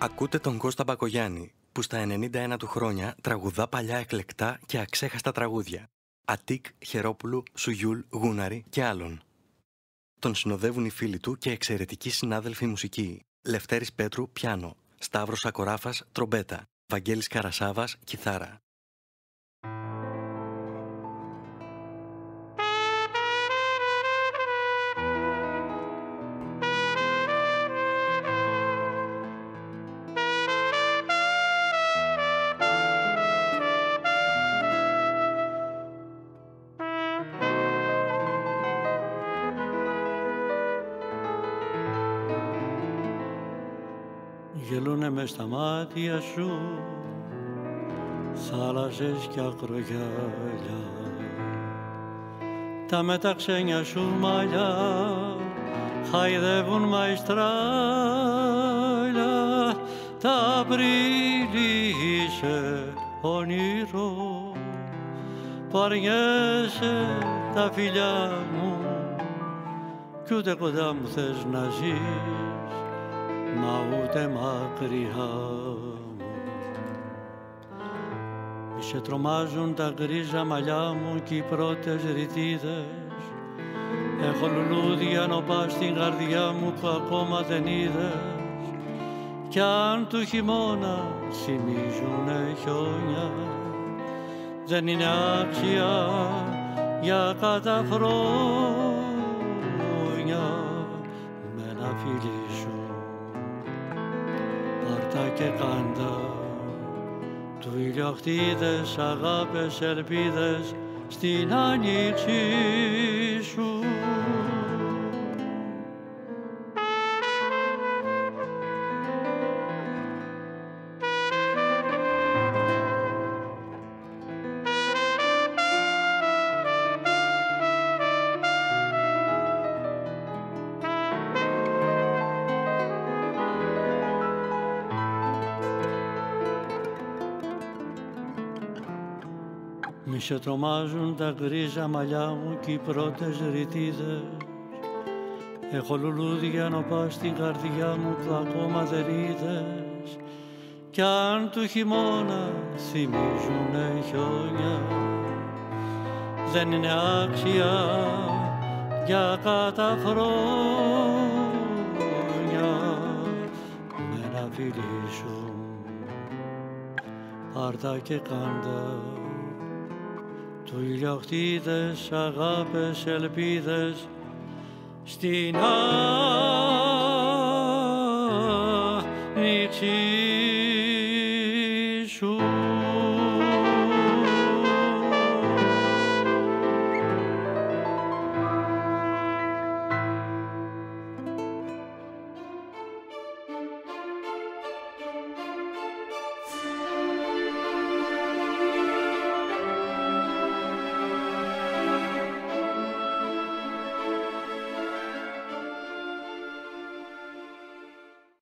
Ακούτε τον Κώστα Μπακογιάννη, που στα 91 του χρόνια τραγουδά παλιά εκλεκτά και αξέχαστα τραγούδια. Αττικ, Χερόπουλου, Σουγιούλ, Γούναρη και άλλων. Τον συνοδεύουν οι φίλοι του και εξαιρετικοί συνάδελφοι μουσικοί. Λευτέρης Πέτρου, πιάνο. Σταύρος Ακοράφας, τρομπέτα. Βαγγέλης Καρασάβας, κιθάρα. Γελούνε μες στα μάτια σου θάλασσες κι ακρογιάλια, τα μεταξένια σου μαλλιά χαϊδεύουν μαϊστράλια, τα Απρίλη είσαι όνειρο που αρνιέσαι τα φιλιά μου κι ούτε κοντά μου θες να ζεις, μα ούτε μακριά μου. Μη σε τρομάζουν τα γκρίζα μαλλιά μου κι οι πρώτες ρητίδες. Έχω λουλούδια νοπά στην καρδιά μου που ακόμα δεν είδες, κι αν του χειμώνα θυμίζουνε χιόνια, δεν είναι άξια για καταφρόνια με ένα φίλι σου. Πάρτα και κάντα του ηλιοκτίδες, αγάπες, ελπίδες στην άνοιξη σου. Μη σε τρομάζουν τα γκρίζα μαλλιά μου κι οι πρώτες ρητίδες. Έχω λουλούδια νοπά στην καρδιά μου που ακόμα δεν είδες, κι αν του χειμώνα θυμίζουνε χιόνια, δεν είναι άξια για καταφρόνια με ένα φίλι σου. Πάρτα και κάντα του ηλιοκτίδες, αγάπες, ελπίδες στην άνοιξη σου.